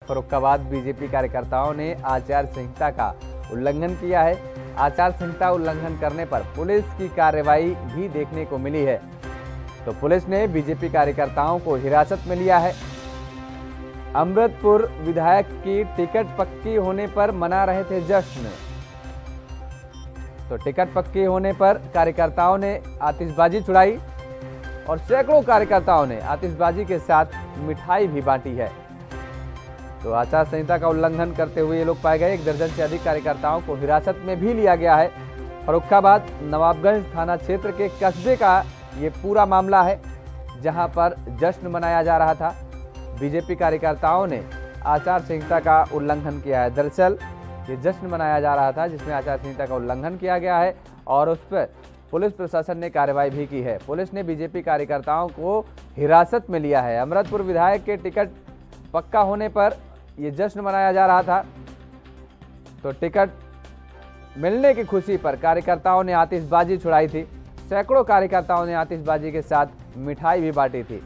Farrukhabad BJP कार्यकर्ताओं ने आचार संहिता का उल्लंघन किया है। आचार संहिता उल्लंघन करने पर पुलिस की कार्रवाई भी देखने को मिली है। तो पुलिस ने बीजेपी कार्यकर्ताओं को हिरासत में लिया है। अमृतपुर विधायक की टिकट पक्की होने पर मना रहे थे जश्न। तो टिकट पक्की होने पर कार्यकर्ताओं ने आतिशबाजी छुड़ाई और सैकड़ों कार्यकर्ताओं ने आतिशबाजी के साथ मिठाई भी बांटी है। तो आचार संहिता का उल्लंघन करते हुए ये लोग पाए गए। 1 दर्जन से अधिक कार्यकर्ताओं को हिरासत में भी लिया गया है। फर्रुखाबाद नवाबगंज थाना क्षेत्र के कस्बे का ये पूरा मामला है, जहां पर जश्न मनाया जा रहा था। बीजेपी कार्यकर्ताओं ने आचार संहिता का उल्लंघन किया है। दरअसल ये जश्न मनाया जा रहा था जिसमें आचार संहिता का उल्लंघन किया गया है और उस पर पुलिस प्रशासन ने कार्रवाई भी की है। पुलिस ने बीजेपी कार्यकर्ताओं को हिरासत में लिया है। अमृतपुर विधायक के टिकट पक्का होने पर ये जश्न मनाया जा रहा था। तो टिकट मिलने की खुशी पर कार्यकर्ताओं ने आतिशबाजी छुड़ाई थी। सैकड़ों कार्यकर्ताओं ने आतिशबाजी के साथ मिठाई भी बांटी थी।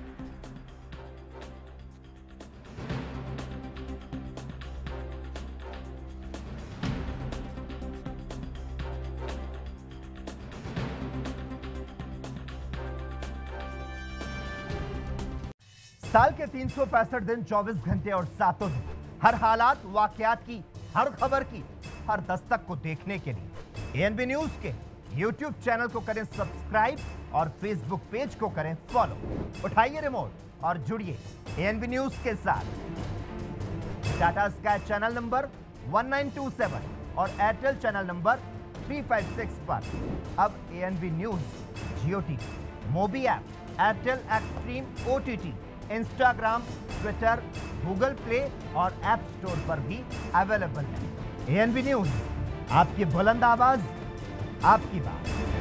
साल के 365 दिन 24 घंटे और 7 दिन हर हालात वाकयात की, हर खबर की, हर दस्तक को देखने के लिए एएनबी न्यूज के यूट्यूब चैनल को करें सब्सक्राइब और फेसबुक पेज को करें फॉलो। उठाइए रिमोट और जुड़िए एएनबी न्यूज के साथ। टाटा स्काई चैनल नंबर 1927 और एयरटेल चैनल नंबर 356 पर अब ANB news Jio TV, Mobi app, Airtel Xstream OTT, Instagram, Twitter, Google Play और ऐप स्टोर पर भी अवेलेबल है। एएनबी न्यूज, आपकी बुलंद आवाज, आपकी बात।